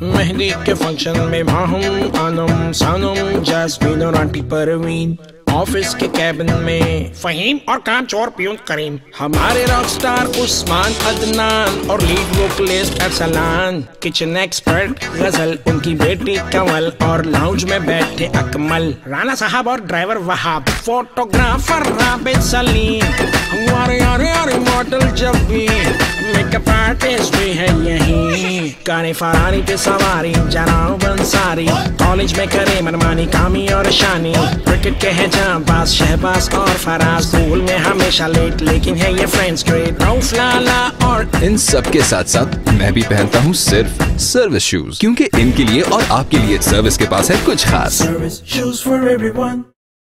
मेहंदी के फंक्शन में माहूम आनम सानम जैस्मीन और आंटी परवीन, ऑफिस के कैबिन में फहीम और काम चोर प्यून करीम, हमारे रॉक स्टार उस्मान अदनान और lead vocalist Arsalan, kitchen expert Ghazal उनकी बेटी कंवल और लाउंज में बैठे अकमल, राना साहब और ड्राइवर वहाब, फोटोग्राफर राबिद सलीम, हमारे यारे मॉडल जब भी, मेकअप आर्टिस्ट भी है यही, गाने फरारी पे सवारी जनाब बंसारी, कॉलेज में करे मनमानी कामी और शानी, क्रिकेट के है जांबाज शहबाज और फराज, स्कूल में हमेशा लेट लेकिन है ये फ्रेंड्स ग्रेट, रऊफ लाला और इन सब के साथ साथ मैं भी पहनता हूँ सिर्फ सर्विस शूज, क्योंकि इनके लिए और आपके लिए सर्विस के पास है कुछ खास। Service shoes for everyone.